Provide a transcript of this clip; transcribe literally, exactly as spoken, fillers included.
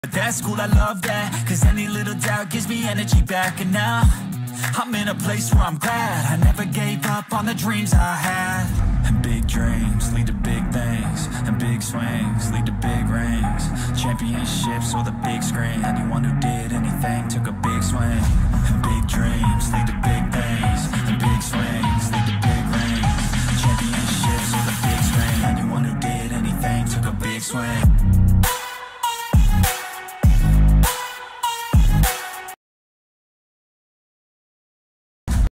But that's cool, I love that, cause any little doubt gives me energy back. And now, I'm in a place where I'm glad I never gave up on the dreams I had. And big dreams lead to big things, and big swings lead to big rings. Championships or the big screen, anyone who did anything took a big swing. And big dreams lead to big things, and big swings lead to big rings. Championships or the big screen, anyone who did anything took a big swing.